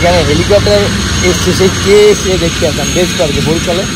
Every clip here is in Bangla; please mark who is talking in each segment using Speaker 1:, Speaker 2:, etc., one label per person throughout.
Speaker 1: এখানে হেলিকপ্টার এসছে, সেই কে সে দেখতে আসলাম বেশ পার্কে বরিশালে।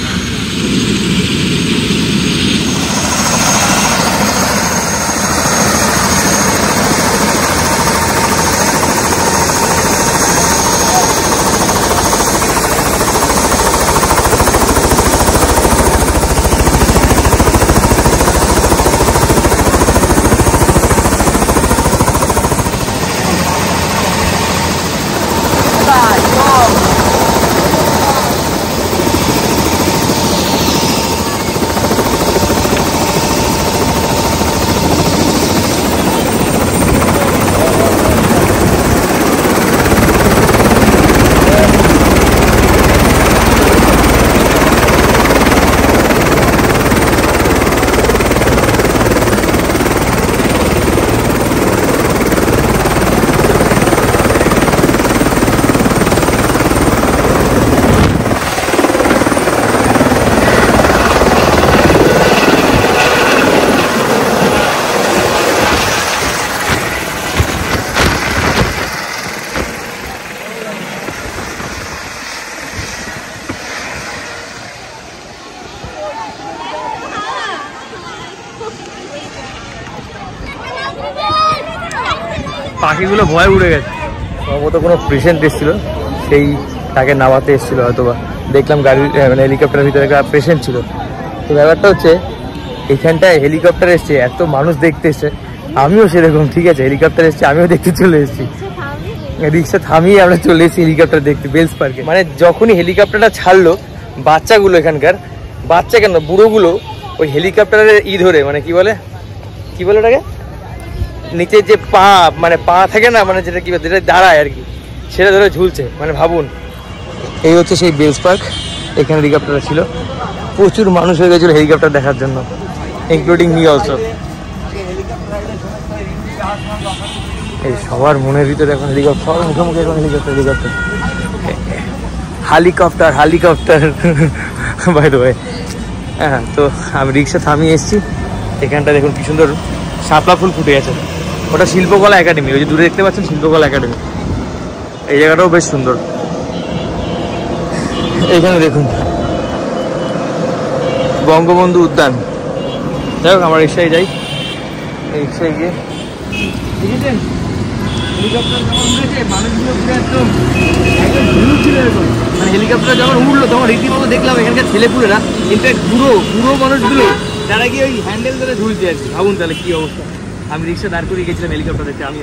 Speaker 1: পাখিগুলো ভয় উড়ে গেছে, সম্ভবত কোনো পেশেন্ট এসেছিল, সেই তাকে নামাতে এসেছিলো হয়তো বা। দেখলাম গাড়ি মানে হেলিকপ্টারের ভিতরে একটা পেশেন্ট ছিল। তো ব্যাপারটা হচ্ছে এখানটায় হেলিকপ্টার এসছে, এত মানুষ দেখতে এসছে, আমিও সেরকম, ঠিক আছে, হেলিকপ্টার এসছে আমিও দেখতে চলে এসেছি। রিক্সা থামিয়ে আমরা চলে এসেছি হেলিকপ্টার দেখতে বেলস পার্কে। মানে যখনই হেলিকপ্টারটা ছাড়লো, বাচ্চাগুলো এখানকার, বাচ্চা কেন বুড়োগুলো ওই হেলিকপ্টারের ধরে, মানে কি বলে ওটাকে, নিচে যে পা মানে পা থাকে না, মানে যেটা কি যেটা দাঁড়ায় আর কি, সেটা ধরে ঝুলছে। মানে ভাবুন, এই হচ্ছে সেই বেলস পার্ক। এখানে হেলিকপ্টার ছিল, প্রচুর মানুষ হয়ে গেছিল হেলিকপ্টার দেখার জন্য, ইনক্লুডিং মি অলসো। এই সবার মনের ভিতরে এখন হেলিকপ্টার, সবার মুখে মুখে এখন হেলিকপ্টার বাই দ্য ওয়ে। হ্যাঁ, তো আমি রিক্সা থামিয়ে এসেছি। এখানটা দেখুন কি সুন্দর শাপলা ফুল ফুটে গেছে, ওটা শিল্পকলা একাডেমি, ওই যে দূরে দেখতে পাচ্ছেন শিল্পকলা একাডেমি। এই জায়গাটাও বেশ সুন্দর। এখানে দেখুন বঙ্গবন্ধু উদ্যান। যাই হোক, আমরা রিক্সায় যাই, রিক্সায় গিয়ে দেখেছেন হেলিকপ্টার যখন উঠেছে, মানুষগুলো পুরো একদম ছিল এরকম। মানে হেলিকপ্টার যখন উঠলো তখন রীতিমতো দেখলাম এখানকার ছেলেপুলেরা, ইনফ্যাক্ট বুড়ো মানুষগুলো, যারা গিয়ে ওই হ্যান্ডেল ধরে ঝুলছে আর কি। ভাবুন তাহলে কী অবস্থা। আমি রিক্সা দাঁড় করিয়ে গেছিলাম হেলিকপ্টার দেখতে, আমিও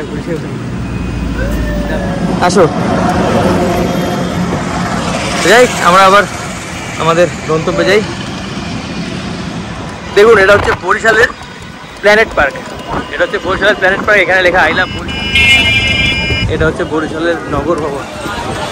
Speaker 1: আসো। যাই, আমরা আবার আমাদের গন্তব্যে যাই। দেখুন, এটা হচ্ছে বরিশালের প্ল্যানেট পার্ক। এখানে লেখা আই লাভ বরিশাল। এটা হচ্ছে বরিশালের নগর ভবন।